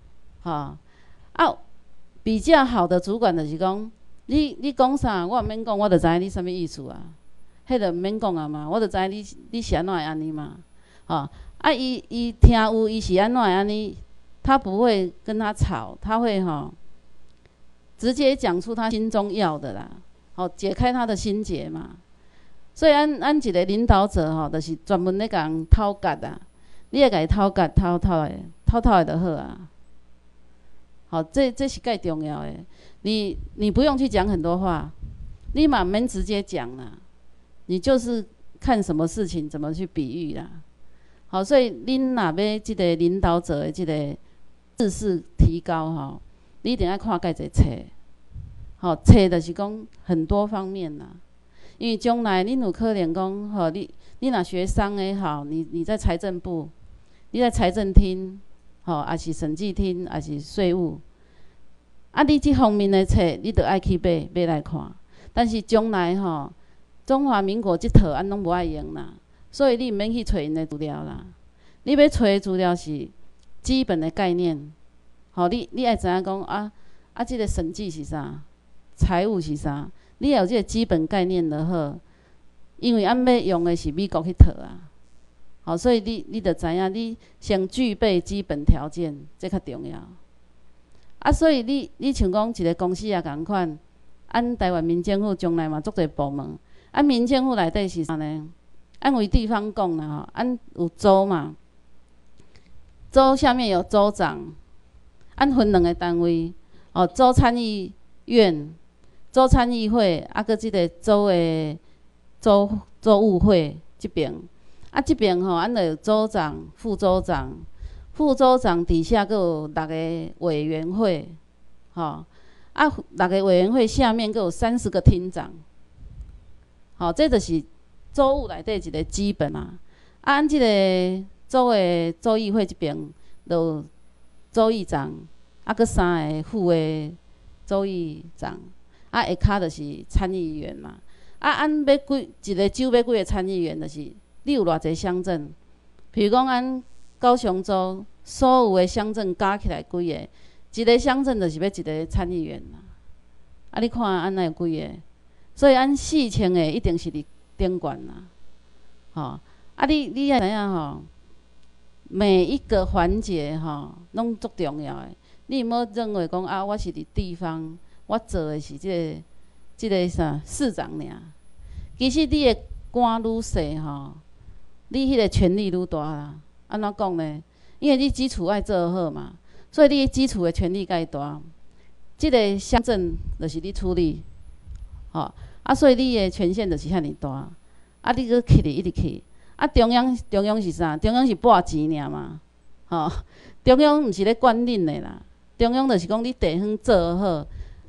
比较好的主管就是讲，你讲啥，我毋免讲，我就知影你啥物意思啊。迄就毋免讲啊嘛，我就知你是安怎会安尼嘛，伊听有伊是安怎会安尼，他不会跟他吵，他会直接讲出他心中要的啦，解开他的心结嘛。所以咱一个领导者就是专门咧甲人讨价啊，你会甲伊讨价讨的就好啊。这是介重要的。你不用去讲很多话，你嘛免直接讲啦。你就是看什么事情怎么去比喻啦。所以恁若要这个领导者的这个知识提高你一定要看介济册。册就是讲很多方面啦。因为将来恁有可能讲你若学商的你在财政部，你在财政厅，还是审计厅，还是税务，你这方面的册你就爱去买来看。但是将来中华民国这套咱拢无爱用啦，所以你毋免去找因的资料啦。你要找的资料是基本的概念，你爱知影讲这个审计是啥，财务是啥，你要有这个基本概念就好。因为咱要用的是美国迄套啊，所以你就知影，你先具备基本条件，这较重要。所以你像讲一个公司也共款，咱台湾民政府将来嘛足侪部门。民政府内底是啥呢？为地方讲啦咱有州嘛，州下面有州长，分两个单位，州参议院、州参议会，搁即个州的州务会这边，这边咱就有州长、副州长，副州长底下阁有6个委员会，6个委员会下面阁有30个厅长。这就是州务内底一个基本啊。咱即个州的州议会这边，就有州议长，搁3个副的州议长，下骹就是参议员嘛。咱要一个州要几个参议员，就是你有偌济乡镇，譬如讲咱高雄州所有的乡镇加起来几个，一个乡镇就是要一个参议员啦。你看安那有几个？所以4000个一定是伫顶悬啦，你也知影每一个环节拢足重要的。你毋好认为讲我是伫地方，我做的是这个啥市长尔。其实你的官愈细你迄个权力愈大啦。安怎讲呢？因为你基础爱做好嘛，所以你基础的权力介大。这个乡镇就是你处理。所以你的权限就是遐尼大，你搁去一直去。中央是啥？中央是拨钱尔嘛，中央毋是咧管恁的啦，中央就是讲你地方做好，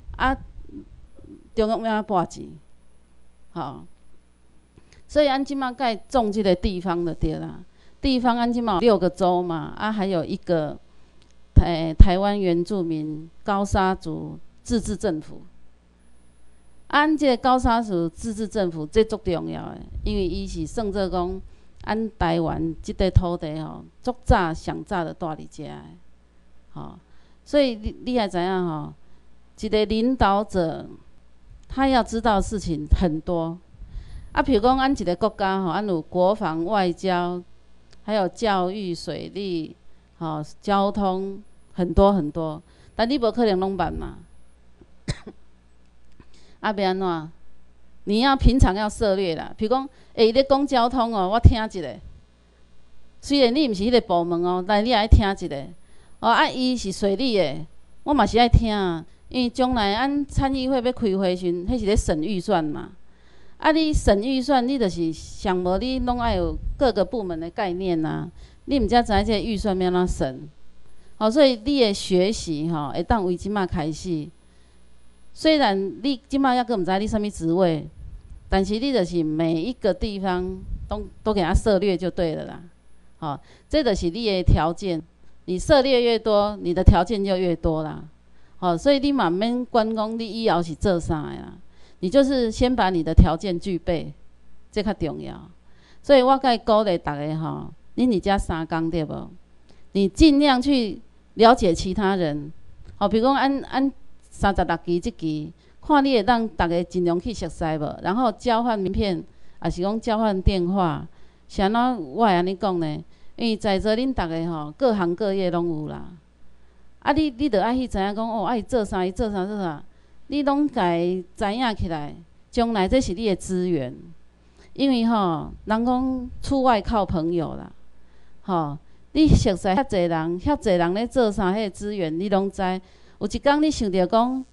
中央要怎拨钱，所以即马该种即个地方就对啦。地方即马有6个州嘛，还有一个台湾原住民高沙族自治政府。即个高沙族自治政府这足重要的，因为伊是算做讲台湾即块土地足早上早就住伫遮的，所以你也知影一个领导者他要知道的事情很多。譬如讲一个国家有国防、外交，还有教育、水利，交通，很多很多，但你无可能拢捌嘛。要安怎？你要平常要涉略啦。譬如讲，你讲交通我听一下。虽然你毋是迄个部门但你也爱听一下。伊是水利的，我嘛是爱听因为将来参议会要开会时，迄是咧审预算嘛。你审预算，你就是上无你拢爱有各个部门的概念你毋才知影这个预算要安怎审。所以你的学习会当为即马开始。虽然你即摆抑阁毋知你啥物职位， 但是你就是每一个地方都给它涉猎就对了啦。好，这就是你的条件，你涉猎越多，你的条件就越多啦。好，所以你嘛免管讲你以后是做啥的啦，你就是先把你的条件具备，这较重要。所以我甲鼓励大家吼，恁伫遮3工对无？你尽量去了解其他人。好，比如讲按36期这期，看你会当大家尽量去熟悉无，然后交换名片，也是讲交换电话。是安怎我会安尼讲呢？因为在座恁大家吼，各行各业拢有啦。啊，你着爱去知影讲哦，爱做啥，做啥，你拢家知影起来，将来这是你的资源。因为吼，人讲出外靠朋友啦，吼，你熟悉遐济人，遐济人咧做啥，迄个资源你拢知。有一工你想着讲，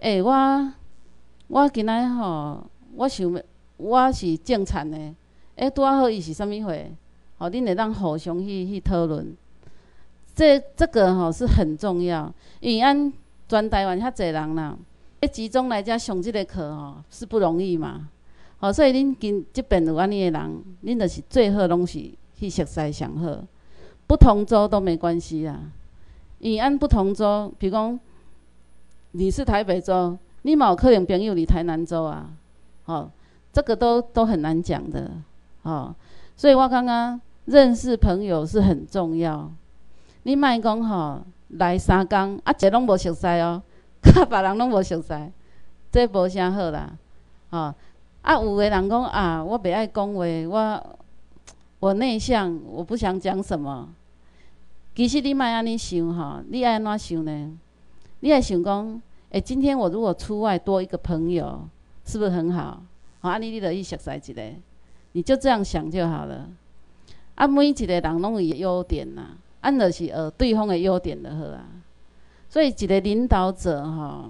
我今仔吼，我想我是种田的，拄好伊是啥物货，吼，恁会当互相去讨论。这个吼是很重要，因为咱全台湾遐济人啦，要集中来遮上这个课吼是不容易嘛。好，所以恁今即边有安尼的人，恁就是最好拢是去熟悉上好，不同州都没关系啦。因为按不同州，比如讲你是台北州，你嘛有可能朋友伫台南州啊，好，这个都很难讲的，好，所以我感觉认识朋友是很重要。你莫讲吼来3工，啊，一个拢无熟悉哦，甲别人拢无熟悉，这无啥好啦，吼。啊，有的人讲啊，我袂爱讲话，我内向，我不想讲什么。其实你莫安尼想吼，你爱安怎想呢？你爱想讲，今天我如果出外多一个朋友，是不是很好？好，安尼你就去熟悉一个，你就这样想就好了。啊，每一个人拢有伊的优点啦，咱就是学对方的优点就好啊。所以一个领导者吼，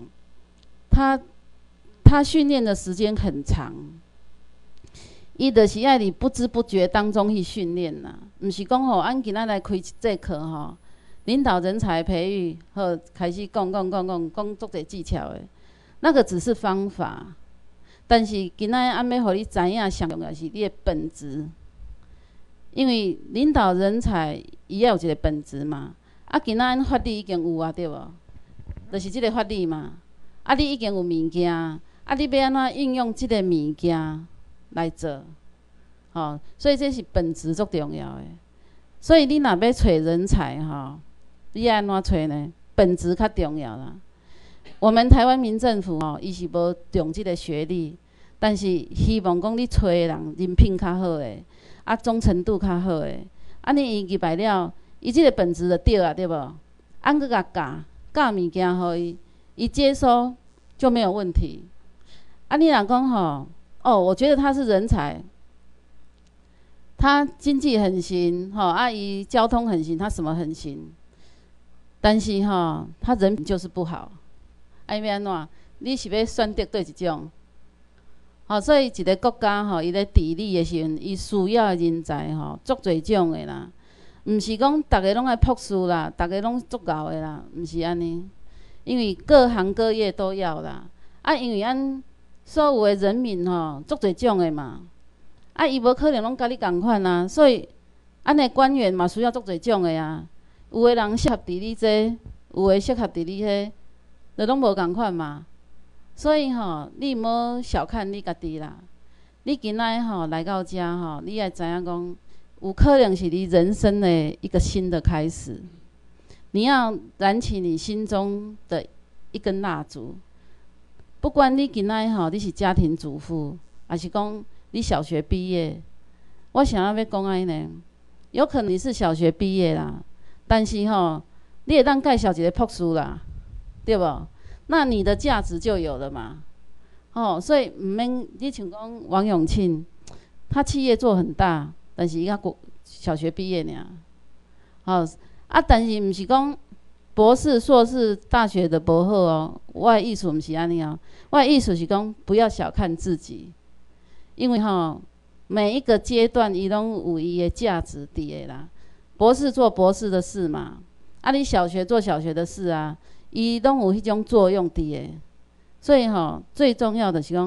他训练的时间很长，伊就是爱伫不知不觉当中去训练啦，毋是讲吼，咱今仔来开这课吼，领导人才培育，好开始讲足侪技巧的，那个只是方法，但是今仔安要互你知影，上重要是你的本质，因为领导人才伊要有一个本质嘛，啊，今仔法律已经有啊，对无？就是即个法律嘛，啊，你已经有物件。啊，你要安怎运用即个物件来做？吼，所以这是本质最重要的。所以你若要找人才，吼，你安怎找呢？本质较重要啦。我们台湾民政府吼，伊是无重即个学历，但是希望讲你找的人人品较好的，啊，忠诚度较好的，安尼伊入来了，伊即个本质就对啊，对无？按搁甲教物件互伊，伊接收就没有问题。啊，你若讲吼，哦，我觉得他是人才，他经济很行，吼，啊，伊交通很行，他什么很行，但是吼，他人品就是不好，要安怎？你是要选择对一种？吼，所以一个国家吼，伊咧治理的时阵，伊需要的人才吼，足侪种的啦，毋是讲逐个拢爱博士啦，逐个拢足够的啦，毋是安尼，因为各行各业都要啦，啊，因为咱所有的人民吼，足侪种的嘛，啊，伊无可能拢甲你共款啊，所以，咱的官员嘛需要足侪种的啊。有的人适合伫你这，有的适合伫你迄，就拢无共款嘛。所以吼，你毋好小看你家己啦。你今仔吼来到遮吼，你要知影讲，有可能是你人生的一个新的开始。你要燃起你心中的一根蜡烛。不管你今仔吼，你是家庭主妇，还是讲你小学毕业，我想要讲安尼呢，有可能你是小学毕业啦，但是吼，你会当介绍一个博士啦，对无？那你的价值就有了嘛。哦，所以毋免你像讲王永庆，他企业做很大，但是伊较小学毕业尔。哦，啊，但是毋是讲。博士、硕士、大学的无好哦，我的意思毋是安尼哦，我的意思是讲不要小看自己，因为吼每一个阶段伊拢有伊的价值伫的啦。博士做博士的事嘛，啊，你小学做小学的事啊，伊拢有迄种作用伫的。所以吼最重要的是讲，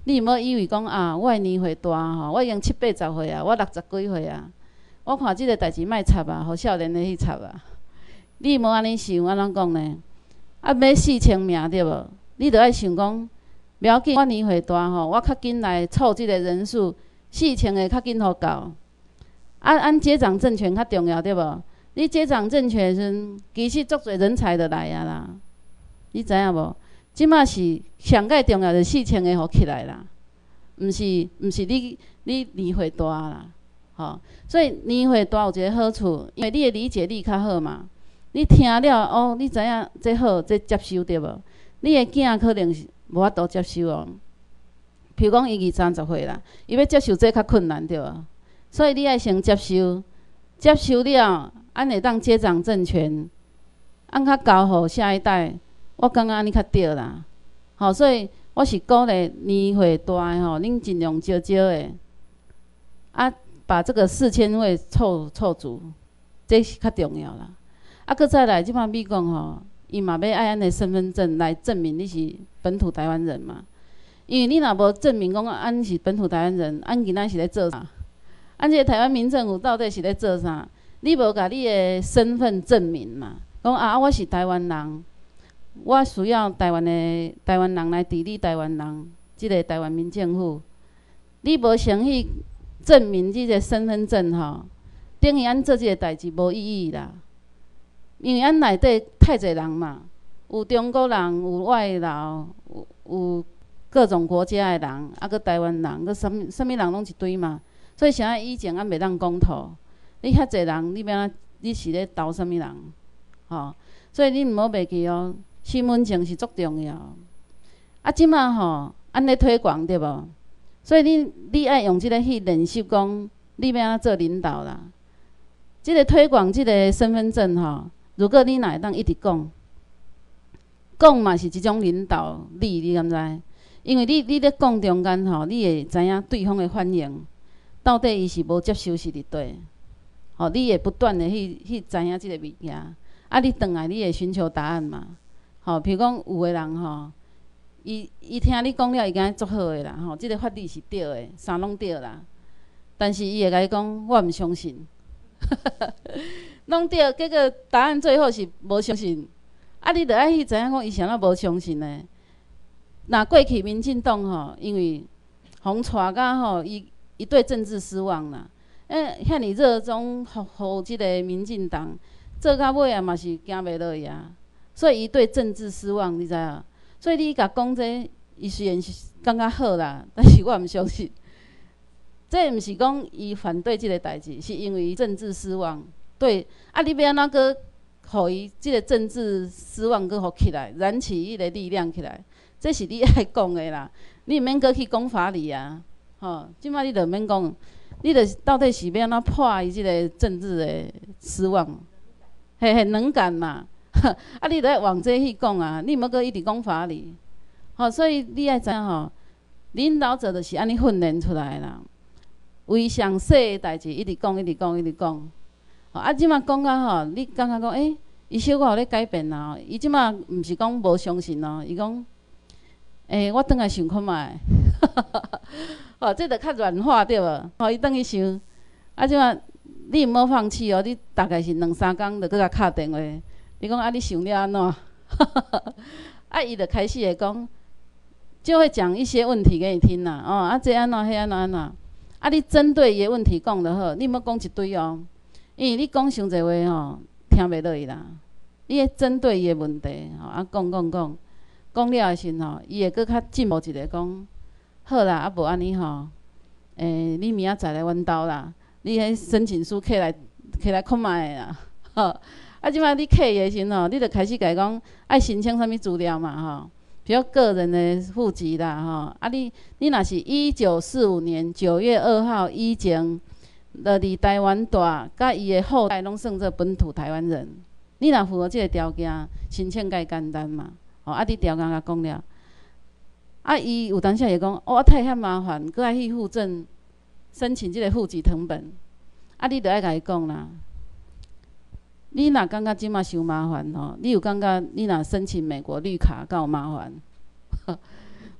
你毋好以为讲啊，我的年岁大吼，我已经70、80岁啊，我60几岁啊，我看即个代志莫插啊，互少年的去插啊。你无安尼想，安怎讲呢？啊，要4000命对无？你着爱想讲，不要紧，我年岁大吼，我较紧来凑即个人数，4000个较紧好到。按接掌政权较重要对无？你接掌政权时阵，其实足侪人才就来啊啦。你知影无？即马是上界重要的4000个互起来啦，毋是你年岁大啦，吼。所以年岁大有一个好处，因为你的理解力较好嘛。你听了哦，你知影这好，这接受对无？你的囝可能是无法度接受哦。譬如讲，伊20-30岁啦，伊要接受这较困难对无？所以你爱先接受，接受了，安会当接掌政权，安较交互下一代。我感觉安尼较对啦，吼，所以我是鼓励年岁大诶吼，恁尽量少少诶，啊，把这个4000位凑足，这是较重要啦。啊，搁再来，即摆美国吼，伊嘛要爱咱诶身份证来证明你是本土台湾人嘛。因为你若无证明讲咱是本土台湾人，咱今仔是咧做啥？咱这个台湾民政府到底是咧做啥？你无甲你诶身份证明嘛？讲啊，我是台湾人。我需要台湾人来治理台湾人，即个台湾民政府，你无先去证明即个身份证吼，等于咱做即个代志无意义啦。因为咱内底太侪人嘛，有中国人，有外劳，有各种国家的人，啊，搁台湾人，搁啥物人拢一堆嘛。所以啥以前咱袂当公投，你遐侪人，你要你是咧投啥物人？吼，所以你毋好袂记哦。身份证是足重要，啊，即马吼，安咧推广对无？所以你爱用即个去练习讲，你要安怎做领导啦？即个推广即个身份证吼，如果你若会当一直讲嘛是一种领导力，你敢知？因为你咧讲中间吼，你会知影对方的反应，到底伊是无接受是伫对，吼，你会不断的去知影即个物件，啊，你转来你会寻求答案嘛？吼，譬如讲有个人吼，伊听你讲了，伊感觉足好诶啦，吼，即个法律是对诶，啥拢对啦。但是伊会甲你讲，我毋相信，拢对，结果答案最后是无相信。啊，你着爱去知影讲，伊啥物无相信呢？若过去民进党吼，因为互带甲吼，伊对政治失望啦。遐尼热衷互即个民进党，做到尾啊嘛是行袂落去啊。所以伊对政治失望，你知影？所以你甲讲这，伊虽然是感觉好啦，但是我毋相信。这毋是讲伊反对即个代志，是因为伊政治失望。对，啊，你要安怎个，互伊即个政治失望个互起来，燃起伊个力量起来，这是你爱讲的啦。你毋免搁去讲法理啊，吼，即摆你着免讲，你着到底是要安怎破伊即个政治的失望？很能干嘛。啊，你著爱往这去讲啊，你毋好搁一直讲法理，吼，所以你爱知影吼，领导者就是安尼训练出来啦。为上细的代志一直讲，一直讲，一直讲，吼，啊，即马讲到吼，你感觉讲，伊小可有咧改变啦，伊即马毋是讲无相信咯，伊讲，我转来想看卖，吼，这著较软化对无？吼，伊转去想，啊，即马你毋好放弃哦，你大概是2-3工著搁甲敲电话。你讲啊，你想了安怎？啊，伊就开始会讲，就会讲一些问题给你听啦。哦，啊，这安怎，迄安怎安怎？啊，你针对伊的问题讲就好，你莫讲一堆哦，因为你讲伤济话吼，听袂落去啦。你会针对伊的问题，吼，啊，讲了的时吼，伊会搁较进步一个讲，好啦，啊无安尼吼，你明仔载来阮兜啦，你迄申请书摕来看卖啦，吼。啊，即摆你客的时吼，你著开始甲伊讲爱申请啥物资料嘛吼，比如个人的户籍啦吼，啊你若是1945年9月2号以前，就伫台湾住，甲伊的后代拢算做本土台湾人，你若符合即个条件，申请介简单嘛，吼，啊你条件甲讲了，啊伊有当时会讲，哦太遐麻烦，搁爱去户政申请即个户籍誊本，啊你著爱甲伊讲啦。你若感觉即马伤麻烦吼，你有感觉你若申请美国绿卡敢有麻烦？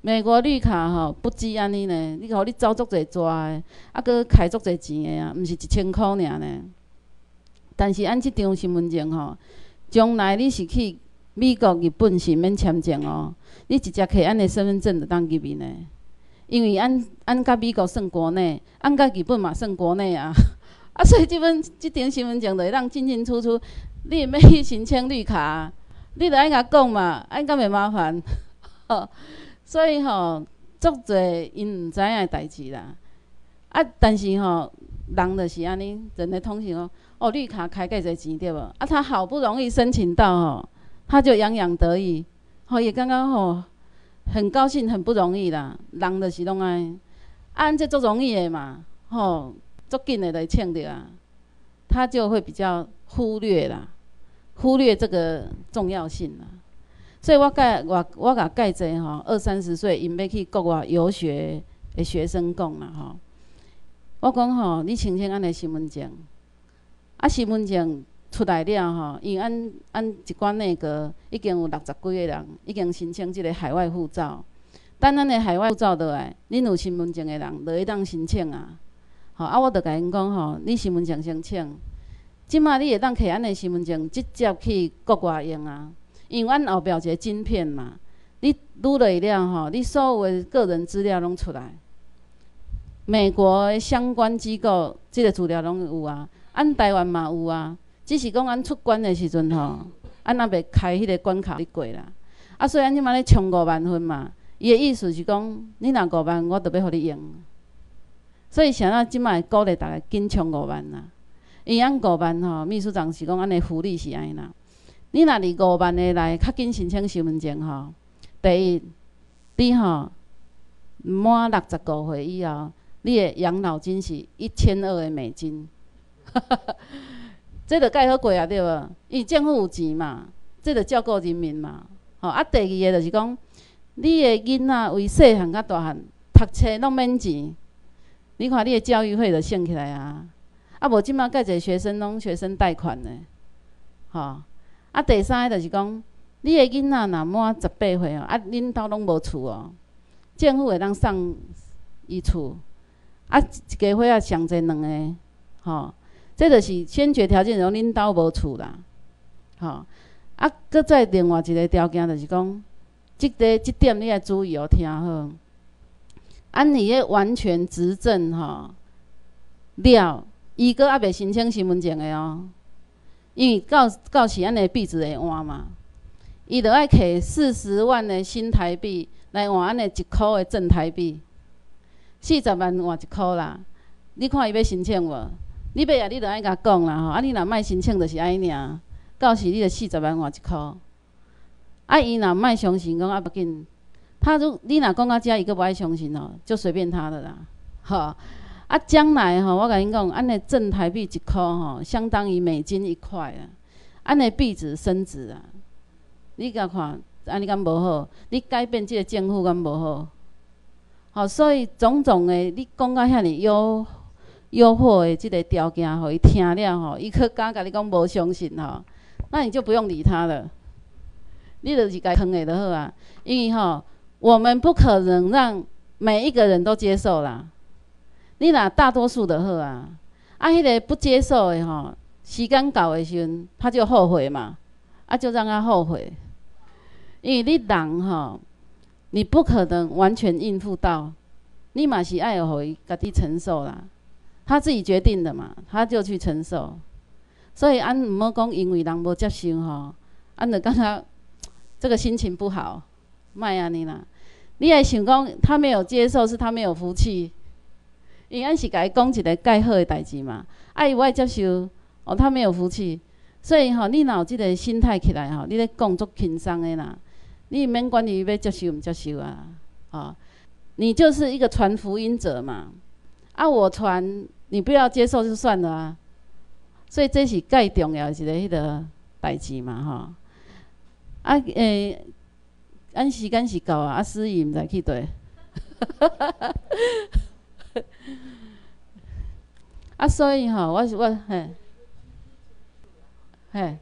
美国绿卡吼不止安尼呢，你互你走足侪抓的，啊，搁开足侪钱的啊，毋是1000块尔呢。但是按即张身份证吼，将来你是去美国、日本是免签证哦，你直接摕按的身份证就当入面呢。因为按甲美国算国内，按甲日本嘛算国内啊。啊，所以即张身份证就会当进进出出。你要去申请绿卡，你着爱甲讲嘛，按甲袂麻烦。所以吼，足侪因毋知影的代志啦。啊，但是吼，人就是安尼，人的通行哦，绿卡开介侪钱对无？啊，他好不容易申请到吼，他就洋洋得意，吼也刚刚吼很高兴，很不容易啦。人就是拢安，按这足容易的嘛，吼足紧的就抢着啊，他就会比较忽略啦，忽略这个重要性啦。所以我甲介济吼，20、30岁因要去国外游学的学生讲啦吼，我讲吼，你申请咱的身份证，啊身份证出来了吼，因为咱一关内阁已经有60几个人已经申请即个海外护照，等咱的海外护照倒来，恁有身份证的人就会当申请啊。吼啊，我着甲因讲吼，你身份证申请，即马你会当摕咱的身份证直接去国外用啊。因为阮后壁有一个晶片嘛，你撸落去了吼，你所有的个人资料拢出来。美国的相关机构即个资料拢有啊，咱台湾嘛有啊，只是讲咱出关的时阵吼，咱还袂开迄个关卡你过啦。啊，所以咱即马咧冲5万分嘛，伊的意思是讲，你若5万，我着要互你用。所以啥啊，即马鼓励大家紧冲5万啦。因为咱5万吼，秘书长是讲咱的福利是安尼啦。你若伫5万的内较紧申请身份证吼，第一，你吼满65岁以后，你的养老金是1200的美金，这着介好过啊，对无？因为政府有钱嘛，这着照顾人民嘛。吼啊，第二个就是讲，你的囡仔为细汉到大汉读册拢免钱，你看你的教育费就省起来啊。啊，无即马介侪学生拢学生贷款呢，吼。啊，第三个就是讲，你的囡仔若满18岁哦，啊，恁兜拢无厝哦，政府会当送伊厝，啊，一家伙仔上侪2个，吼，这就是先决条件，就是恁兜无厝啦，吼，啊，搁再另外一个条件就是讲，即点你要注意哦，听好，按你个完全执政吼了，伊搁还袂申请身份证的哦。因为到时咱的币值会换嘛，伊着爱摕40万的新台币来换咱的1箍的正台币，40万换1箍啦。你看伊要申请无？你要啊，你着爱甲讲啦吼。啊，你若莫申请，就是安尼尔。到时你着40万换1箍。啊，伊若莫相信讲啊，不紧。你若讲到遮，伊阁无爱相信哦，就随便他的啦，吼。啊，将来吼，我甲恁讲，咱的正台币1箍吼，相当于美金1块啊。咱的币值升值啊，你甲看，安尼敢无好？你改变即个政府敢无好？吼，所以种种的，你讲到遐尼诱惑的即个条件，互伊听了吼，伊可敢甲你讲无相信吼，那你就不用理他了，你就是该坑的就好啊。因为吼，我们不可能让每一个人都接受啦。你若大多数就好啊，啊，迄个不接受的吼，时间到的时阵，他就后悔嘛，啊，就让他后悔，因为你人吼，你不可能完全应付到，你嘛是爱互伊家己承受啦，他自己决定的嘛，他就去承受，所以俺毋好讲因为人无接受吼，俺就感觉这个心情不好，莫安尼啦，你会想讲他没有接受，是他没有福气。因为咱是甲伊讲一个介好的代志嘛，啊，伊有爱接受，哦，他没有福气，所以吼，你若有即个心态起来吼，你咧讲足轻松的啦，你免管伊要接受毋接受啊，哦，你就是一个传福音者嘛，啊，我传，你不要接受就算了啊，所以这是介重要的一个迄个代志嘛，吼，啊，咱时间是到啊，啊，司仪毋知去佗。啊，所以吼，我嘿，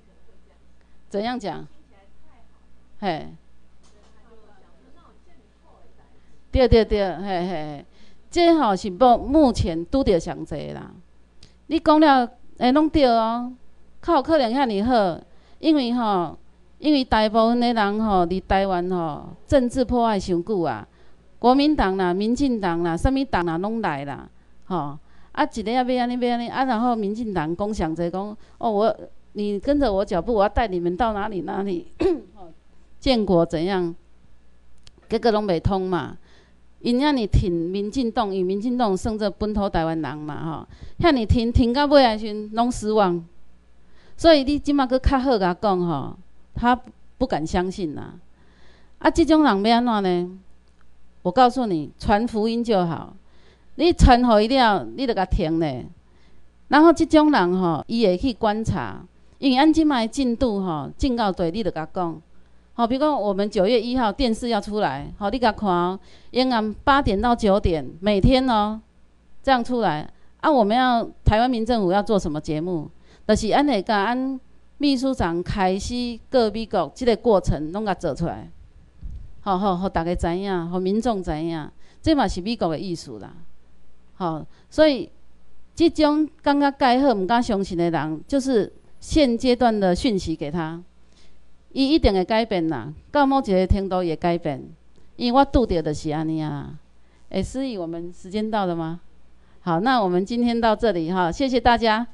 怎样讲？嘿， 对对对，嘿嘿，这吼是目前拄着上济啦。你讲了，拢对哦，较有可能遐尼好，因为大部分的人伫台湾政治破坏伤久啊，国民党啦、民进党啦、啥物党啦拢来啦，啊，一个要安尼啊，然后民进党讲上济讲，你跟着我脚步，我要带你们到哪里哪里，建国怎样？结果拢袂通嘛。因遐尼挺民进党，因民进党算做本土台湾人嘛，遐尼挺到尾的时阵拢失望。所以你即马佫较好甲讲他不敢相信啦。啊，即种人要安怎呢？我告诉你，传福音就好。你传互伊了，你着甲停咧。然后即种人伊会去观察，因为按即卖进度进到对，你着甲讲。比如讲我们9月1号电视要出来，你甲看延安8点到9点，每天这样出来。啊，我们台湾民政府要做什么节目？就是按会甲按秘书长开始过美国即个过程，拢甲做出来。互大家知影，互民众知影，这嘛是美国的意思啦。所以即种感觉介好、毋敢相信的人，就是现阶段的讯息给他。伊一定会改变啦，到某一个程度也改变，因为我拄着就是安尼啊。思怡，我们时间到了吗？好，那我们今天到这里谢谢大家。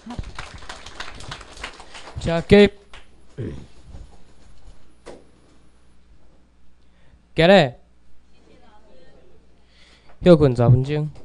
加给，给嘞，休困10分钟。